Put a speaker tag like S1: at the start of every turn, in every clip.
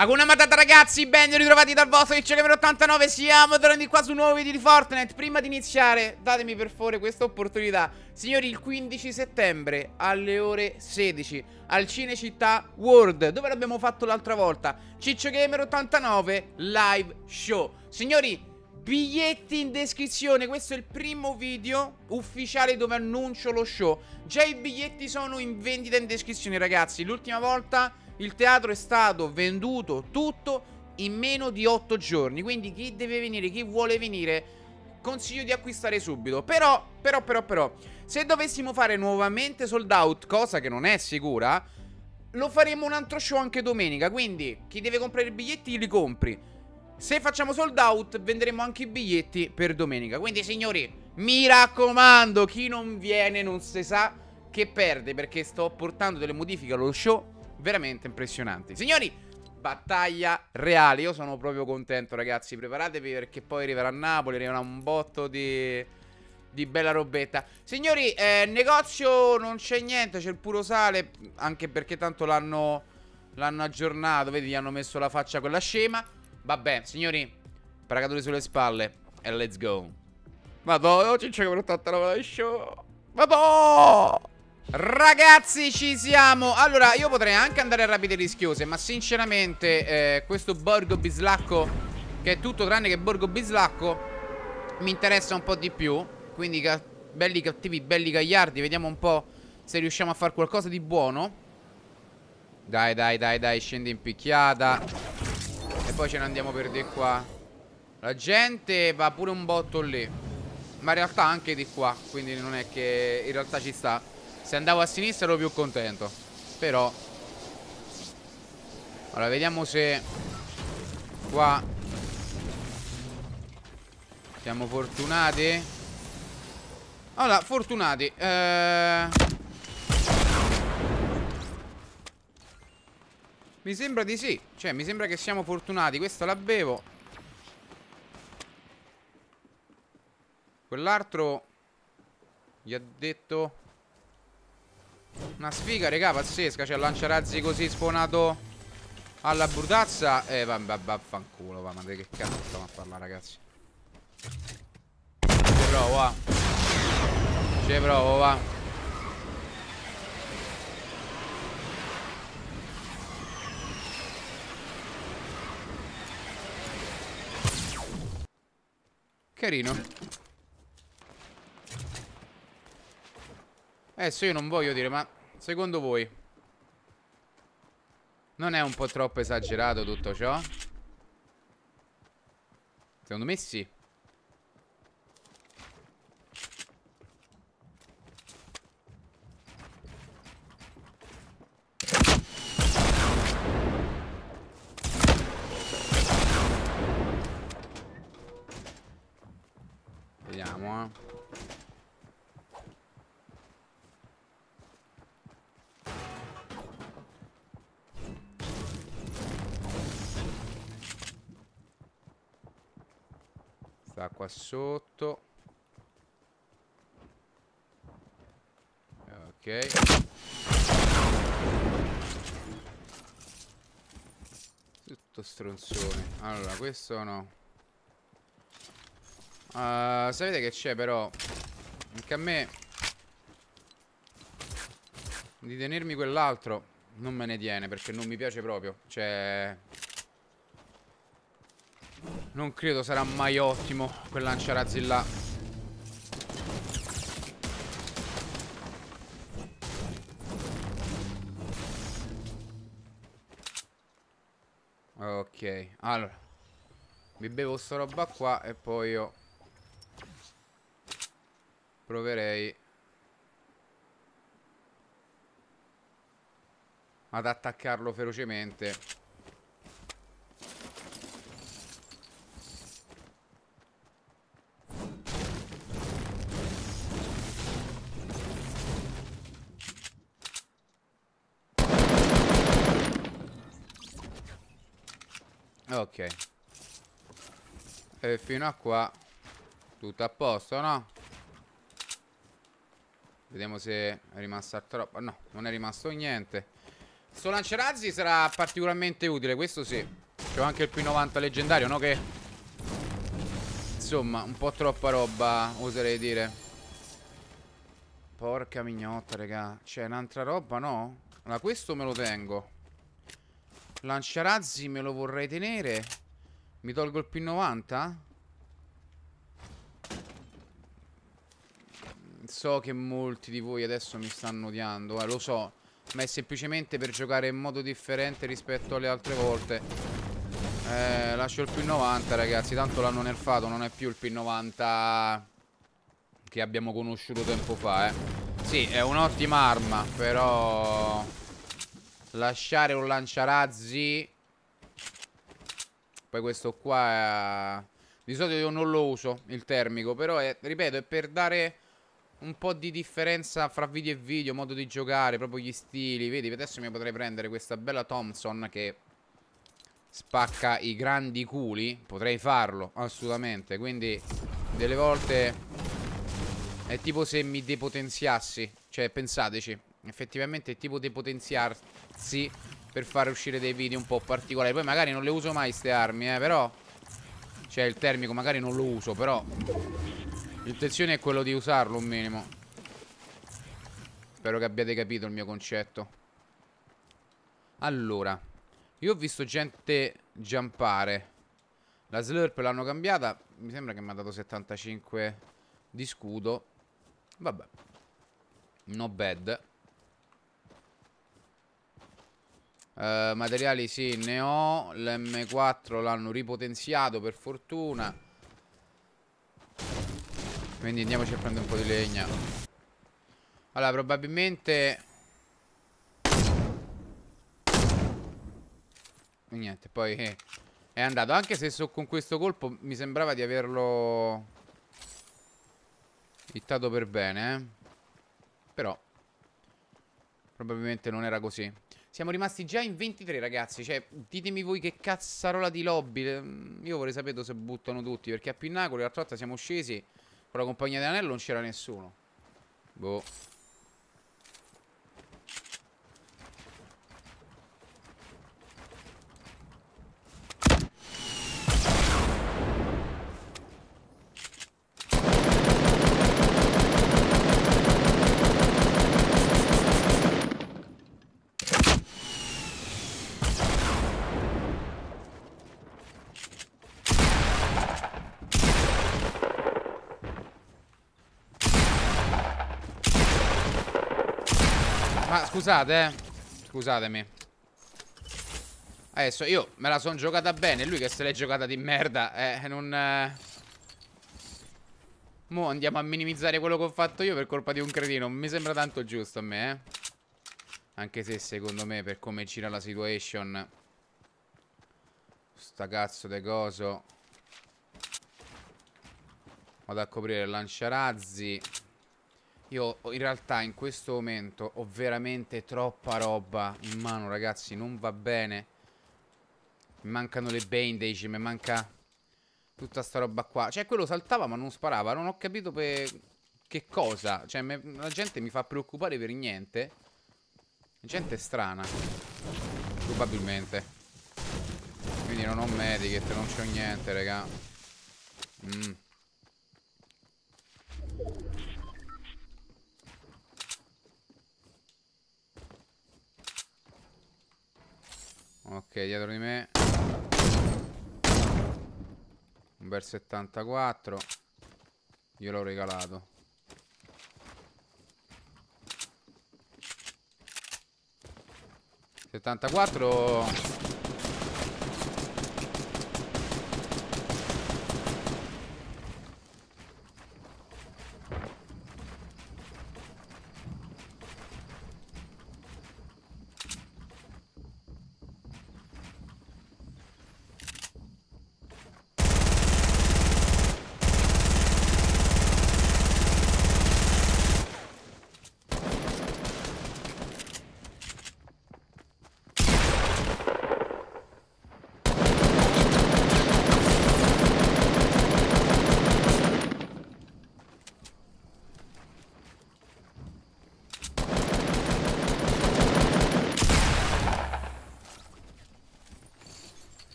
S1: Hakuna Matata ragazzi, ben ritrovati dal vostro CiccioGamer89. Siamo tornati qua su un nuovo video di Fortnite. Prima di iniziare, datemi per favore questa opportunità. Signori, il 15 settembre alle ore 16 al Cinecittà World, dove l'abbiamo fatto l'altra volta, CiccioGamer89 live show. Signori, biglietti in descrizione. Questo è il primo video ufficiale dove annuncio lo show. Già i biglietti sono in vendita in descrizione ragazzi. L'ultima volta il teatro è stato venduto tutto in meno di 8 giorni. Quindi chi deve venire, chi vuole venire, consiglio di acquistare subito. Però se dovessimo fare nuovamente sold out, cosa che non è sicura, lo faremo un altro show anche domenica. Quindi chi deve comprare i biglietti li compri. Se facciamo sold out venderemo anche i biglietti per domenica. Quindi signori, mi raccomando, chi non viene non si sa che perde, perché sto portando delle modifiche allo show veramente impressionanti. Signori, battaglia reale. Io sono proprio contento ragazzi. Preparatevi perché poi arriverà a Napoli, arriverà un botto di bella robetta. Signori, negozio non c'è niente, c'è il puro sale, anche perché tanto l'hanno aggiornato. Vedi, gli hanno messo la faccia quella scema. Vabbè, signori, paracature sulle spalle e let's go. Madò, ciccio che per 89 show. Madò! Ragazzi, ci siamo. Allora, io potrei anche andare a rapide rischiose, ma sinceramente questo Borgo Bislacco, che è tutto tranne che Borgo Bislacco, mi interessa un po' di più. Quindi belli cattivi, belli gagliardi. Vediamo un po' se riusciamo a fare qualcosa di buono. Dai, scende in picchiata. E poi ce ne andiamo per di qua. La gente va pure un botto lì, ma in realtà anche di qua, quindi non è che in realtà ci sta. Se andavo a sinistra ero più contento. Però allora vediamo se qua siamo fortunati. Allora, fortunati mi sembra di sì. Cioè, mi sembra che siamo fortunati. Questa la bevo. Quell'altro gli ha detto una sfiga, regà, pazzesca. Cioè, lanciarazzi così sfonato alla brutazza. Vabbè, vaffanculo, va. Ma di che cazzo stiamo a parlare, ragazzi? Ci provo, va. Ci provo, va. Carino. Adesso io non voglio dire, ma secondo voi non è un po' troppo esagerato tutto ciò? Secondo me sì. Vediamo, sta qua sotto. Ok. Tutto stronzone. Allora, questo no. Sapete che c'è però? Anche a me di tenermi quell'altro non me ne tiene, perché non mi piace proprio. Cioè, non credo sarà mai ottimo quel lanciarazzi là. Ok, allora mi bevo sta roba qua e poi io proverei ad attaccarlo ferocemente. Ok. E fino a qua tutto a posto, no? Vediamo se è rimasta troppo. No, non è rimasto niente. Sto lanciarazzi sarà particolarmente utile, questo sì. C'ho anche il P90 leggendario, no che... Insomma, un po' troppa roba, oserei dire. Porca mignotta, raga. C'è un'altra roba, no? Allora, questo me lo tengo. Lanciarazzi me lo vorrei tenere. Mi tolgo il P90? So che molti di voi adesso mi stanno odiando, lo so. Ma è semplicemente per giocare in modo differente rispetto alle altre volte. Lascio il P90, ragazzi. Tanto l'hanno nerfato, non è più il P90 che abbiamo conosciuto tempo fa, Sì, è un'ottima arma, però lasciare un lanciarazzi. Poi questo qua di solito io non lo uso, il termico. Però ripeto, è per dare un po' di differenza fra video e video, modo di giocare, proprio gli stili. Vedi, adesso mi potrei prendere questa bella Thompson che spacca i grandi culi. Potrei farlo, assolutamente. Quindi delle volte è tipo se mi depotenziassi. Cioè, pensateci, effettivamente è tipo depotenziarsi per fare uscire dei video un po' particolari. Poi magari non le uso mai ste armi, però cioè il termico magari non lo uso, però l'intenzione è quello di usarlo un minimo. Spero che abbiate capito il mio concetto. Allora, io ho visto gente jumpare. La slurp l'hanno cambiata. Mi sembra che mi ha dato 75 di scudo. Vabbè, no bad. Materiali sì, ne ho. L'M4 l'hanno ripotenziato per fortuna. Quindi andiamoci a prendere un po' di legna. Allora, probabilmente niente, poi è andato. Anche se con questo colpo mi sembrava di averlo hittato per bene, però probabilmente non era così. Siamo rimasti già in 23, ragazzi. Cioè, ditemi voi che cazzarola di lobby. Io vorrei sapere se buttano tutti, perché a Pinnacolo l'altra volta siamo scesi con la compagnia dell'anello, non c'era nessuno. Boh. Ma scusate, scusatemi. Adesso io me la sono giocata bene. Lui che se l'è giocata di merda. Non... Mo' andiamo a minimizzare quello che ho fatto io per colpa di un cretino. Mi sembra tanto giusto a me, Anche se secondo me, per come gira la situation, sta cazzo de coso, vado a coprire il lanciarazzi. Io in realtà in questo momento ho veramente troppa roba in mano, ragazzi. Non va bene. Mi mancano le bandage, mi manca tutta sta roba qua. Cioè, quello saltava ma non sparava. Non ho capito per che cosa. Cioè, la gente mi fa preoccupare per niente. La gente è strana, probabilmente. Quindi non ho medikit, non c'ho niente, raga. Ok, dietro di me un bel 74. Io l'ho regalato. (74)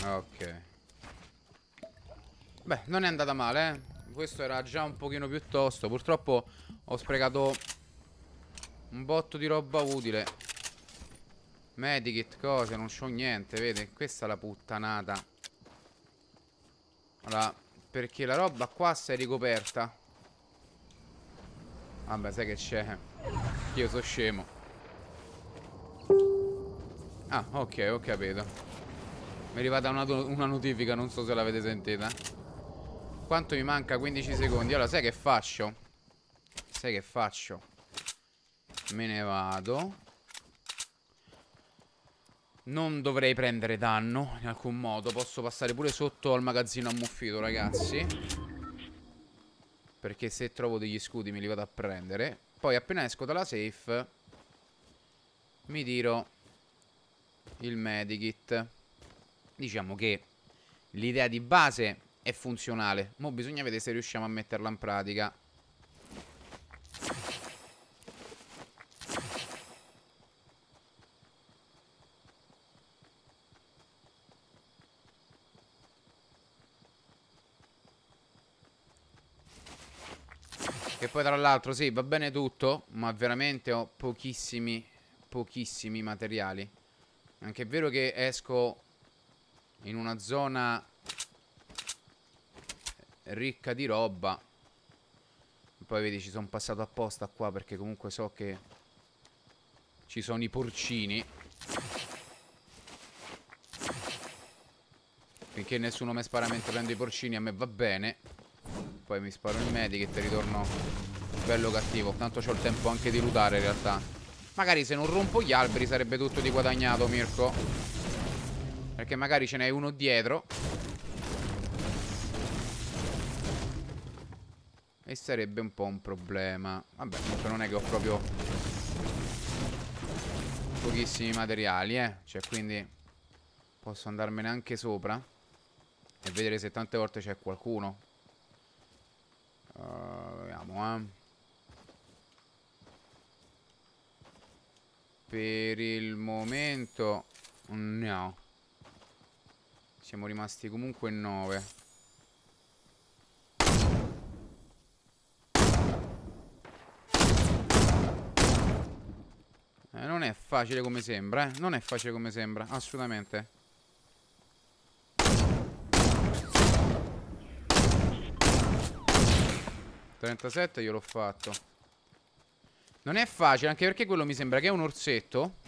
S1: Ok. Beh, non è andata male, eh. Questo era già un pochino più tosto. Purtroppo ho sprecato un botto di roba utile. Medikit, cose, non c'ho niente, vede? Questa è la puttanata. Allora, perché la roba qua si è ricoperta. Vabbè, sai che c'è? Io so scemo. Ah, ok, ho capito. Mi è arrivata una notifica, non so se l'avete sentita. Quanto mi manca? 15 secondi. Allora, sai che faccio? Sai che faccio? Me ne vado. Non dovrei prendere danno in alcun modo. Posso passare pure sotto al magazzino ammuffito, ragazzi. Perché se trovo degli scudi me li vado a prendere. Poi appena esco dalla safe mi tiro il medikit. Diciamo che l'idea di base è funzionale. Mo' bisogna vedere se riusciamo a metterla in pratica. Che poi tra l'altro sì, va bene tutto, ma veramente ho pochissimi materiali. Anche è vero che esco in una zona ricca di roba. Poi vedi, ci sono passato apposta qua perché comunque so che ci sono i porcini. Finché nessuno mi spara mentre prendo i porcini a me va bene. Poi mi sparo il medikit e ritorno bello cattivo. Tanto c'ho il tempo anche di lootare in realtà. Magari se non rompo gli alberi sarebbe tutto di guadagnato, Mirko. Perché magari ce n'hai uno dietro e sarebbe un po' un problema. Vabbè, comunque non è che ho proprio pochissimi materiali, Cioè, quindi posso andarmene anche sopra e vedere se tante volte c'è qualcuno. Vediamo, Per il momento no. Siamo rimasti comunque in 9. Non è facile come sembra, Non è facile come sembra, assolutamente. $37 io l'ho fatto. Non è facile, anche perché quello mi sembra che è un orsetto.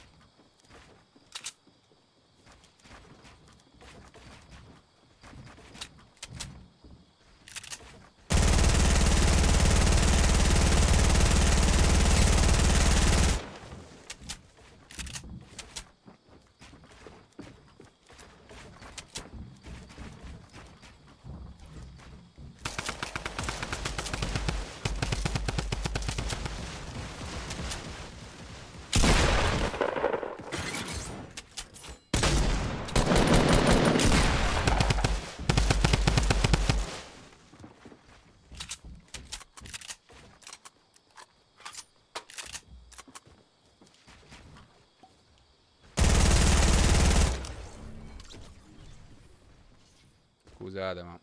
S1: Scusate, ma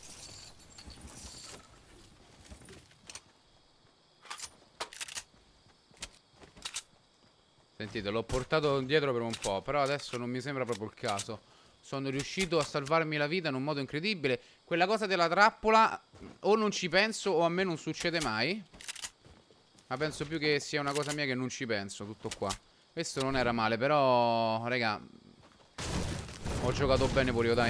S1: sentite, l'ho portato dietro per un po', però adesso non mi sembra proprio il caso. Sono riuscito a salvarmi la vita in un modo incredibile. Quella cosa della trappola o non ci penso o a me non succede mai. Ma penso più che sia una cosa mia che non ci penso, tutto qua. Questo non era male, però, raga, ho giocato bene pure io, dai.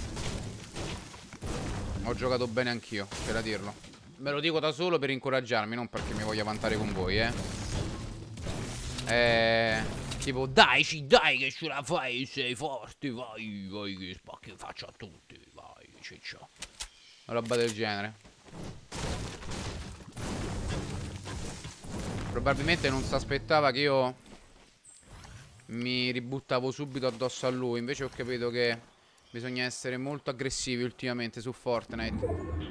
S1: Ho giocato bene anch'io, c'è da dirlo. Me lo dico da solo per incoraggiarmi, non perché mi voglia vantare con voi, tipo, dai che ce la fai, sei forte, vai, vai che spacchi in faccia a tutti, vai, ciccio. Una roba del genere. Probabilmente non si aspettava che io mi ributtavo subito addosso a lui. Invece ho capito che bisogna essere molto aggressivi ultimamente su Fortnite.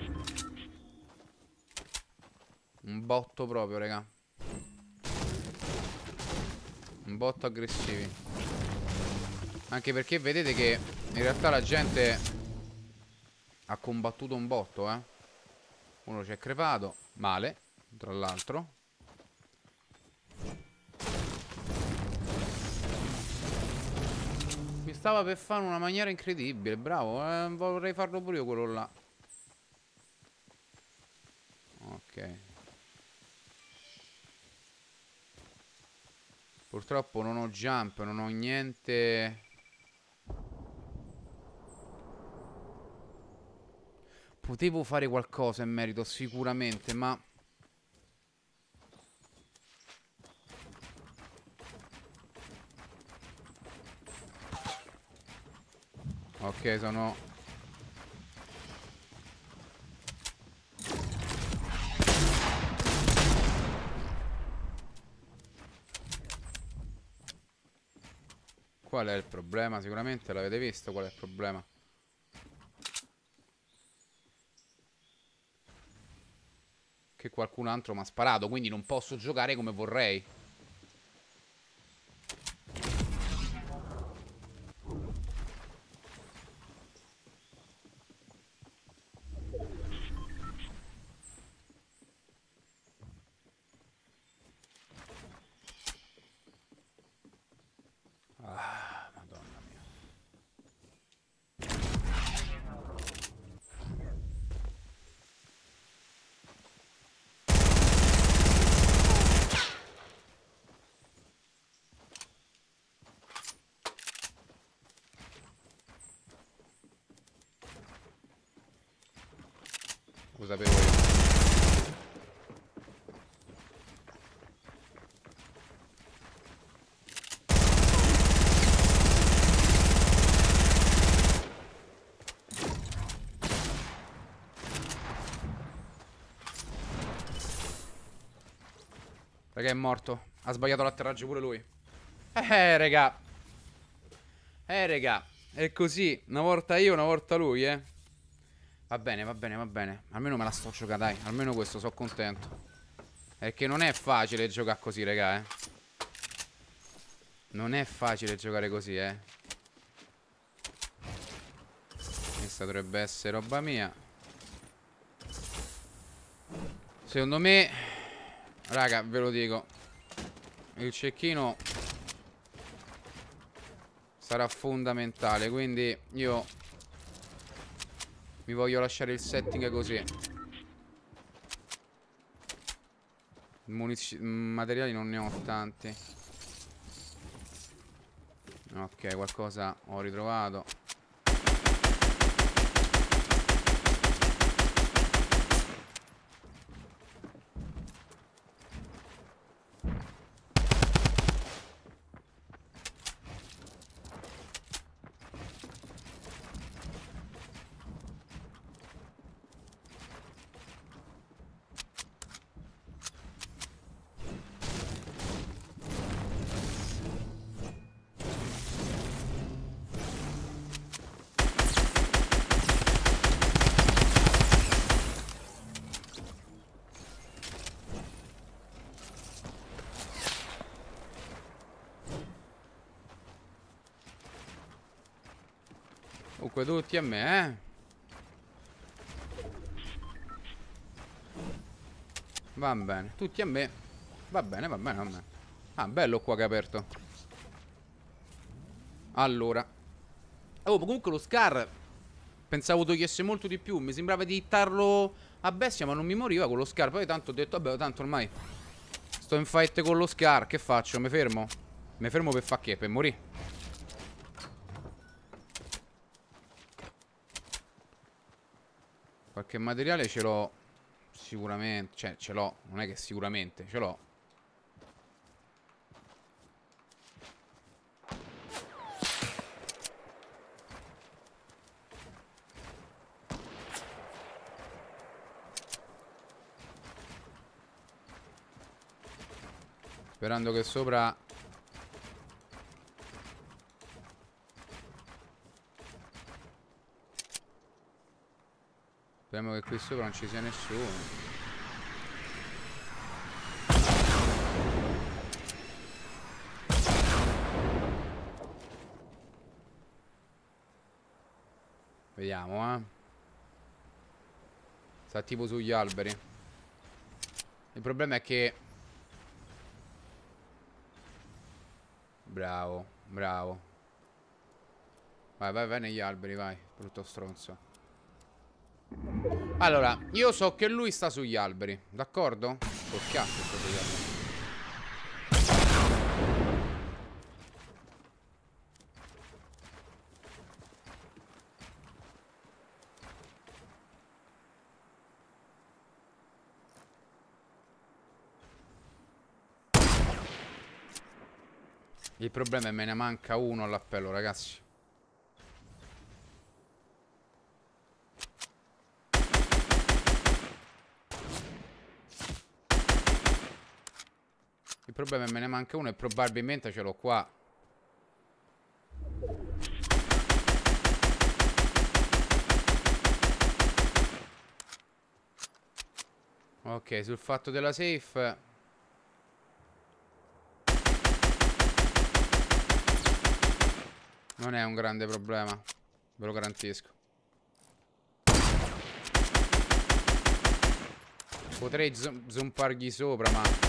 S1: Un botto proprio, raga. Un botto aggressivi. Anche perché vedete che in realtà la gente ha combattuto un botto, eh. Uno ci è crepato. Male, tra l'altro. Mi stava per fare una maniera incredibile. Bravo, vorrei farlo pure io quello là. Ok. Purtroppo non ho jump, non ho niente. Potevo fare qualcosa in merito sicuramente, ma... Ok, sono... Qual è il problema? Sicuramente l'avete visto qual è il problema. Che qualcun altro mi ha sparato, quindi non posso giocare come vorrei. Ah, madonna mia. Lo sapevo io. Raga, è morto. Ha sbagliato l'atterraggio pure lui. Raga. Raga. È così. Una volta io, una volta lui, eh. Va bene, va bene, va bene. Almeno me la sto giocando, dai. Almeno questo, sono contento. Perché non è facile giocare così, raga, eh. Non è facile giocare così, eh. Questa dovrebbe essere roba mia. Secondo me, raga, ve lo dico, il cecchino sarà fondamentale. Quindi io mi voglio lasciare il setting così. Materiali non ne ho tanti. Ok, qualcosa ho ritrovato. Comunque tutti a me, eh. Va bene, tutti a me. Va bene, va bene, va bene. Ah, bello qua che è aperto. Allora. Oh, comunque lo Scar pensavo togliesse molto di più. Mi sembrava di hittarlo a bestia, ma non mi moriva con lo Scar. Poi tanto ho detto, vabbè, tanto ormai sto in fight con lo Scar. Che faccio? Mi fermo? Mi fermo per fa che? Per morire. Qualche materiale ce l'ho sicuramente. Cioè, ce l'ho. Non è che sicuramente, ce l'ho. Sperando che sopra... Speriamo che qui sopra non ci sia nessuno. Vediamo, Sta tipo sugli alberi. Il problema è che... Bravo, bravo. Vai, vai, vai negli alberi, vai. Brutto stronzo. Allora, io so che lui sta sugli alberi, d'accordo? Col cazzo sta sugli alberi. Il problema è che me ne manca uno all'appello, ragazzi. Il problema è che me ne manca uno e probabilmente ce l'ho qua. Ok, sul fatto della safe... Non è un grande problema, ve lo garantisco. Potrei zompargli sopra, ma...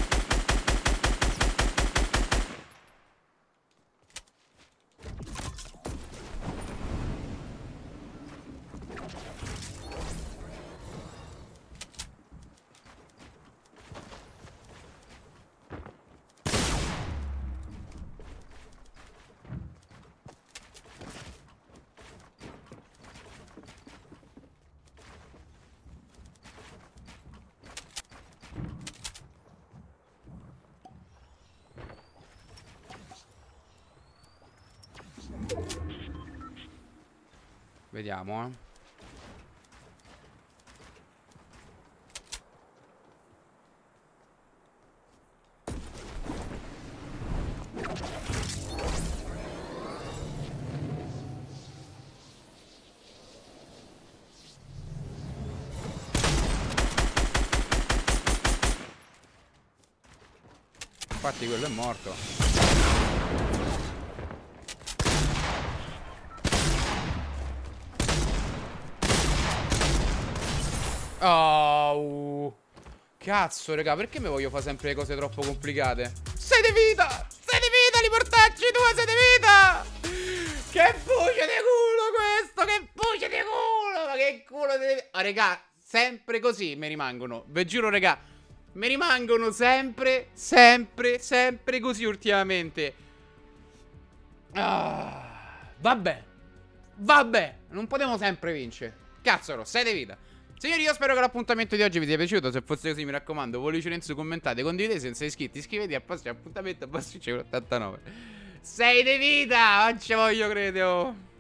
S1: Vediamo, Infatti quello è morto. Oh, cazzo, raga, perché mi voglio fare sempre le cose troppo complicate? 6 di vita! 6 di vita, li portacci 2, 6 di vita! Che buce di culo questo! Che buce di culo! Ma che culo di... Ah, raga, sempre così mi rimangono. Ve giuro, raga, mi rimangono sempre così ultimamente. Vabbè, non potremo sempre vincere. Cazzo, 6 di vita. Signori, io spero che l'appuntamento di oggi vi sia piaciuto. Se fosse così, mi raccomando, pollice in su, commentate, condividete, se non siete iscritti, iscrivetevi al prossimo appuntamento, Bassiccio 89. 6 di vita, non ci voglio, credo.